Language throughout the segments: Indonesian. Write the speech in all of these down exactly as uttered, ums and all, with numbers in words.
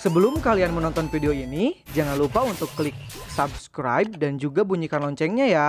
Sebelum kalian menonton video ini, jangan lupa untuk klik subscribe dan juga bunyikan loncengnya ya.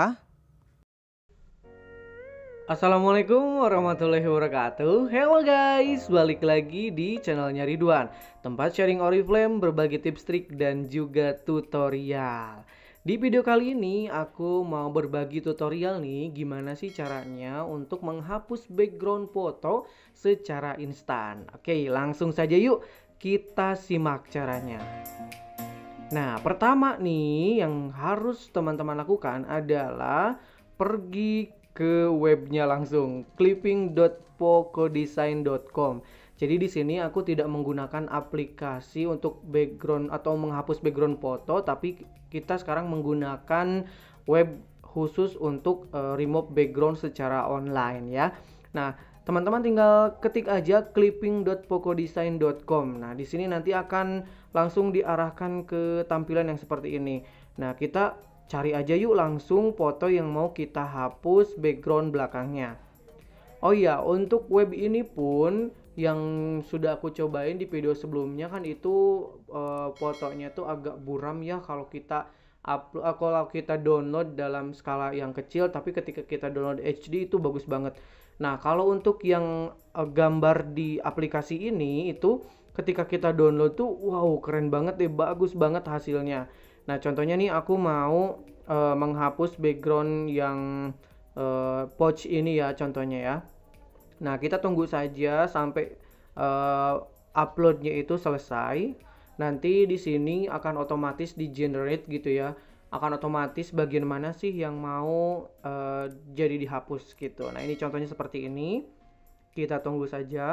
Assalamualaikum warahmatullahi wabarakatuh. Hello guys, balik lagi di channelnya Ridwan, tempat sharing Oriflame, berbagi tips trik dan juga tutorial. Di video kali ini aku mau berbagi tutorial nih, gimana sih caranya untuk menghapus background foto secara instan. Oke, langsung saja yuk kita simak caranya. Nah, pertama nih yang harus teman-teman lakukan adalah pergi ke webnya langsung, clipping dot pocodesign dot com. Jadi di sini aku tidak menggunakan aplikasi untuk background atau menghapus background foto, tapi kita sekarang menggunakan web khusus untuk uh, remove background secara online ya. Nah, teman-teman tinggal ketik aja clipping dot pocodesign dot com. Nah, di sini nanti akan langsung diarahkan ke tampilan yang seperti ini. Nah, kita cari aja yuk langsung foto yang mau kita hapus background belakangnya. Oh iya, untuk web ini pun yang sudah aku cobain di video sebelumnya kan itu uh, fotonya tuh agak buram ya kalau kita upload, uh, kalau kita download dalam skala yang kecil, tapi ketika kita download H D itu bagus banget. Nah, kalau untuk yang uh, gambar di aplikasi ini itu ketika kita download tuh wow keren banget deh, bagus banget hasilnya. Nah, contohnya nih aku mau uh, menghapus background yang uh, pouch ini ya contohnya ya. Nah, kita tunggu saja sampai uh, uploadnya itu selesai. Nanti di sini akan otomatis di generate gitu ya. Akan otomatis bagian mana sih yang mau uh, jadi dihapus gitu. Nah, ini contohnya seperti ini. Kita tunggu saja.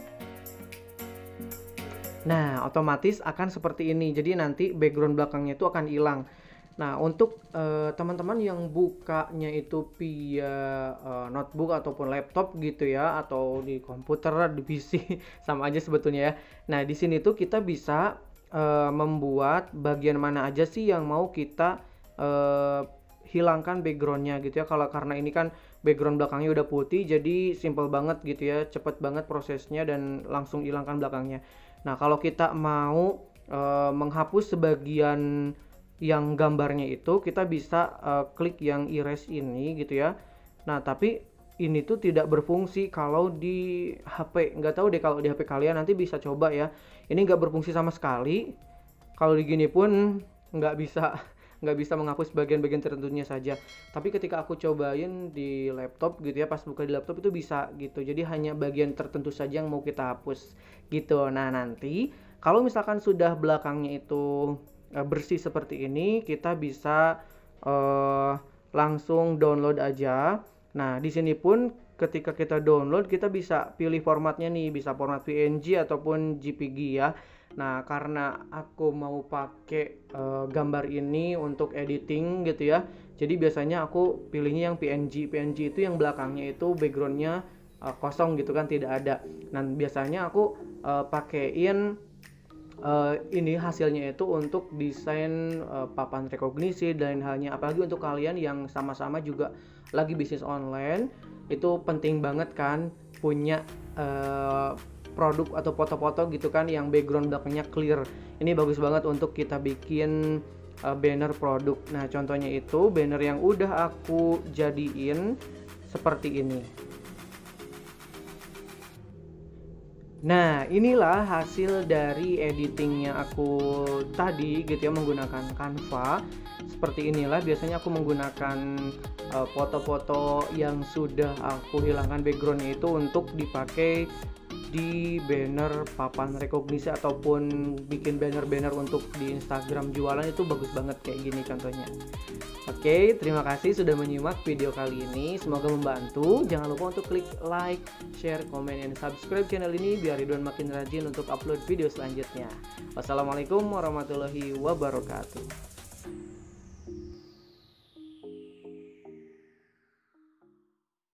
Nah, otomatis akan seperti ini. Jadi nanti background belakangnya itu akan hilang. Nah, untuk teman-teman uh, yang bukanya itu via uh, notebook ataupun laptop gitu ya, atau di komputer, di P C sama aja sebetulnya ya. Nah, di sini tuh kita bisa uh, membuat bagian mana aja sih yang mau kita uh, hilangkan backgroundnya gitu ya. Kalau karena ini kan background belakangnya udah putih, jadi simple banget gitu ya, cepet banget prosesnya dan langsung hilangkan belakangnya. Nah, kalau kita mau uh, menghapus sebagian yang gambarnya itu, kita bisa uh, klik yang erase ini gitu ya. Nah, tapi ini tuh tidak berfungsi kalau di H P. Nggak tahu deh kalau di H P kalian, nanti bisa coba ya. Ini nggak berfungsi sama sekali. Kalau di gini pun nggak bisa nggak bisa menghapus bagian-bagian tertentunya saja. Tapi ketika aku cobain di laptop gitu ya, pas buka di laptop itu bisa gitu. Jadi hanya bagian tertentu saja yang mau kita hapus gitu. Nah, nanti kalau misalkan sudah belakangnya itu uh, bersih seperti ini, kita bisa uh, langsung download aja. Nah, di sini pun ketika kita download, kita bisa pilih formatnya nih, bisa format P N G ataupun J P G ya. Nah, karena aku mau pakai uh, gambar ini untuk editing gitu ya, jadi biasanya aku pilihnya yang P N G. P N G itu yang belakangnya itu backgroundnya uh, kosong gitu kan, tidak ada. Nah, biasanya aku uh, pakein uh, ini hasilnya itu untuk desain uh, papan rekognisi dan halnya. Apalagi untuk kalian yang sama-sama juga lagi bisnis online, itu penting banget kan punya uh, produk atau foto-foto gitu kan yang background belakangnya clear. Ini bagus banget untuk kita bikin uh, banner produk. Nah, contohnya itu banner yang udah aku jadiin seperti ini. Nah, inilah hasil dari editingnya aku tadi gitu ya, menggunakan Canva. Seperti inilah biasanya aku menggunakan foto-foto uh, yang sudah aku hilangkan backgroundnya itu untuk dipakai di banner papan rekognisi ataupun bikin banner-banner untuk di Instagram jualan. Itu bagus banget kayak gini contohnya. Oke, terima kasih sudah menyimak video kali ini, semoga membantu. Jangan lupa untuk klik like, share, komen, dan subscribe channel ini biar Ridwan makin rajin untuk upload video selanjutnya. Wassalamualaikum warahmatullahi wabarakatuh.